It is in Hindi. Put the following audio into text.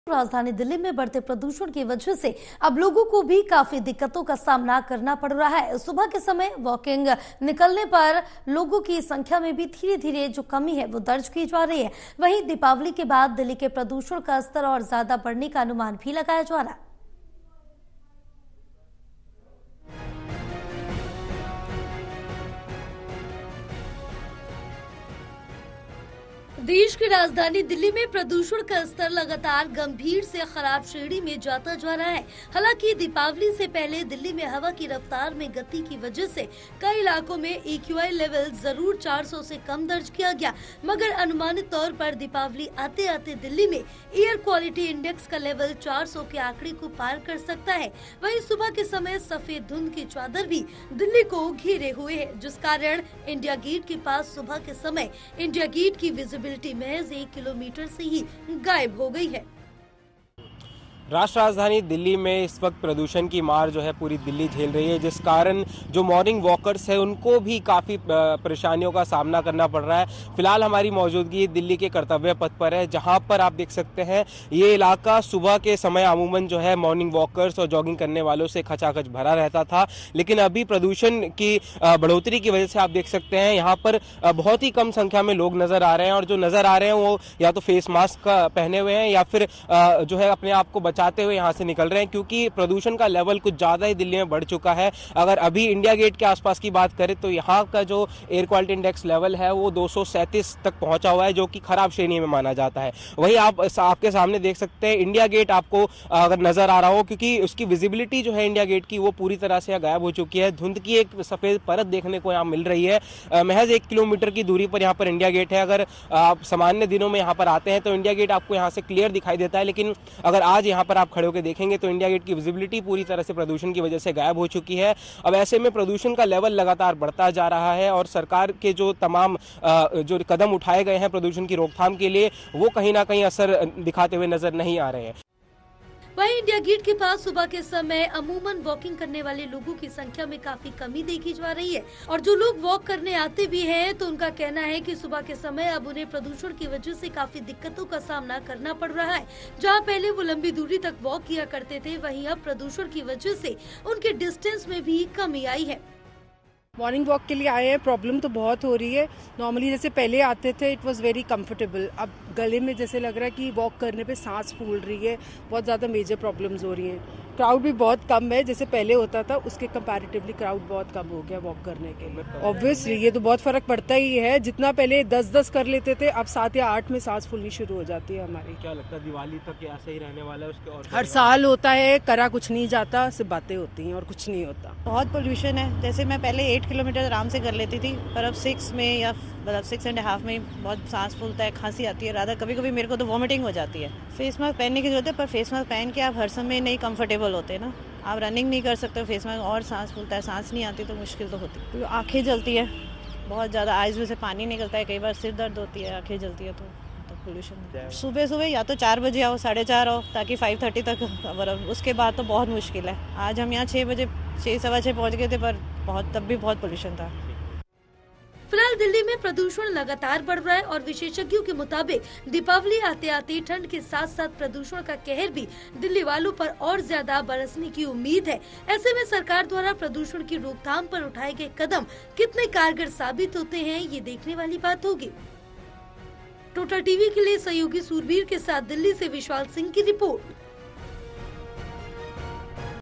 राजधानी दिल्ली में बढ़ते प्रदूषण की वजह से अब लोगों को भी काफी दिक्कतों का सामना करना पड़ रहा है। सुबह के समय वॉकिंग निकलने पर लोगों की संख्या में भी धीरे धीरे जो कमी है वो दर्ज की जा रही है। वहीं दीपावली के बाद दिल्ली के प्रदूषण का स्तर और ज्यादा बढ़ने का अनुमान भी लगाया जा रहा है। देश की राजधानी दिल्ली में प्रदूषण का स्तर लगातार गंभीर से खराब श्रेणी में जाता जा रहा है। हालांकि दीपावली से पहले दिल्ली में हवा की रफ्तार में गति की वजह से कई इलाकों में AQI लेवल जरूर 400 से कम दर्ज किया गया, मगर अनुमानित तौर पर दीपावली आते आते दिल्ली में एयर क्वालिटी इंडेक्स का लेवल 400 के आंकड़े को पार कर सकता है। वहीं सुबह के समय सफेद धुंध की चादर भी दिल्ली को घेरे हुए है, जिस कारण इंडिया गेट के पास सुबह के समय इंडिया गेट की विजिबिलिटी महज 1 किलोमीटर से ही गायब हो गई है। राष्ट्र राजधानी दिल्ली में इस वक्त प्रदूषण की मार जो है पूरी दिल्ली झेल रही है, जिस कारण जो मॉर्निंग वॉकर्स है उनको भी काफ़ी परेशानियों का सामना करना पड़ रहा है। फिलहाल हमारी मौजूदगी दिल्ली के कर्तव्य पथ पर है, जहां पर आप देख सकते हैं ये इलाका सुबह के समय अमूमन जो है मॉर्निंग वॉकर्स और जॉगिंग करने वालों से खचाखच भरा रहता था, लेकिन अभी प्रदूषण की बढ़ोतरी की वजह से आप देख सकते हैं यहाँ पर बहुत ही कम संख्या में लोग नजर आ रहे हैं, और जो नजर आ रहे हैं वो या तो फेस मास्क पहने हुए हैं या फिर जो है अपने आप को बचाते हुए यहाँ से निकल रहे हैं, क्योंकि प्रदूषण का लेवल कुछ ज्यादा ही दिल्ली में बढ़ चुका है। अगर अभी इंडिया गेट के आसपास की बात करें तो यहाँ का जो एयर क्वालिटी इंडेक्स लेवल है वो 237 तक पहुंचा हुआ है, जो कि खराब श्रेणी में माना जाता है। वहीं आप आपके सामने देख सकते हैं इंडिया गेट आपको अगर नजर आ रहा हो, क्योंकि उसकी विजिबिलिटी जो है इंडिया गेट की वो पूरी तरह से गायब हो चुकी है। धुंध की एक सफेद परत देखने को यहाँ मिल रही है। महज 1 किलोमीटर की दूरी पर यहाँ पर इंडिया गेट है। अगर आप सामान्य दिनों में यहाँ पर आते हैं तो इंडिया गेट आपको यहाँ से क्लियर दिखाई देता है, लेकिन अगर आज यहाँ पर आप खड़े होकर देखेंगे तो इंडिया गेट की विजिबिलिटी पूरी तरह से प्रदूषण की वजह से गायब हो चुकी है। अब ऐसे में प्रदूषण का लेवल लगातार बढ़ता जा रहा है, और सरकार के जो तमाम जो कदम उठाए गए हैं प्रदूषण की रोकथाम के लिए वो कहीं ना कहीं असर दिखाते हुए नजर नहीं आ रहे हैं। वहीं इंडिया गेट के पास सुबह के समय अमूमन वॉकिंग करने वाले लोगों की संख्या में काफी कमी देखी जा रही है, और जो लोग वॉक करने आते भी हैं तो उनका कहना है कि सुबह के समय अब उन्हें प्रदूषण की वजह से काफी दिक्कतों का सामना करना पड़ रहा है। जहां पहले वो लंबी दूरी तक वॉक किया करते थे, वहीं अब प्रदूषण की वजह से उनके डिस्टेंस में भी कमी आई है। मॉर्निंग वॉक के लिए आए हैं, प्रॉब्लम तो बहुत हो रही है। नॉर्मली जैसे पहले आते थे इट वाज वेरी कंफर्टेबल, अब गले में जैसे लग रहा है कि वॉक करने पे सांस फूल रही है, बहुत ज़्यादा मेजर प्रॉब्लम्स हो रही हैं। क्राउड भी बहुत कम है, जैसे पहले होता था उसके कंपैरेटिवली क्राउड बहुत कम हो गया वॉक करने के लिए। ऑब्वियसली ये तो बहुत फर्क पड़ता ही है, जितना पहले 10-10 कर लेते थे अब 7 या 8 में सांस फूलनी शुरू हो जाती है हमारी। क्या लगता है दिवाली तक ऐसे ही रहने वाला है? उसके और हर साल होता है, करा कुछ नहीं जाता, सिर्फ बातें होती हैं और कुछ नहीं होता। बहुत पोल्यूशन है, जैसे मैं पहले 8 किलोमीटर आराम से कर लेती थी, पर अब 6 में या 6.5 में बहुत सांस फूलता है, खांसी आती है, राधा कभी कभी मेरे को तो वॉमिटिंग हो जाती है। फेस मास्क पहनने की जरूरत है, पर फेस मास्क पहन के आप हर समय नहीं कंफर्टेबल होते ना, आप रनिंग नहीं कर सकते फेस मास्क, और सांस फूलता है, सांस नहीं आती तो मुश्किल तो होती है। तो आँखें जलती है बहुत ज़्यादा, आइज में से पानी निकलता है, कई बार सिर दर्द होती है, आँखें जलती है, तो पोल्यूशन। सुबह या तो 4 बजे आओ, 4:30 आओ, ताकि 5:30 तक, उसके बाद तो बहुत मुश्किल है। आज हम यहाँ 6 बजे 6-6:15 पहुँच गए थे, पर तब भी बहुत पोल्यूशन था। फिलहाल दिल्ली में प्रदूषण लगातार बढ़ रहा है, और विशेषज्ञों के मुताबिक दीपावली आते आते ठंड के साथ साथ प्रदूषण का कहर भी दिल्ली वालों पर और ज्यादा बरसने की उम्मीद है। ऐसे में सरकार द्वारा प्रदूषण की रोकथाम पर उठाए गए कदम कितने कारगर साबित होते हैं, ये देखने वाली बात होगी। टोटल टीवी के लिए सहयोगी सूरवीर के साथ दिल्ली से विशाल सिंह की रिपोर्ट।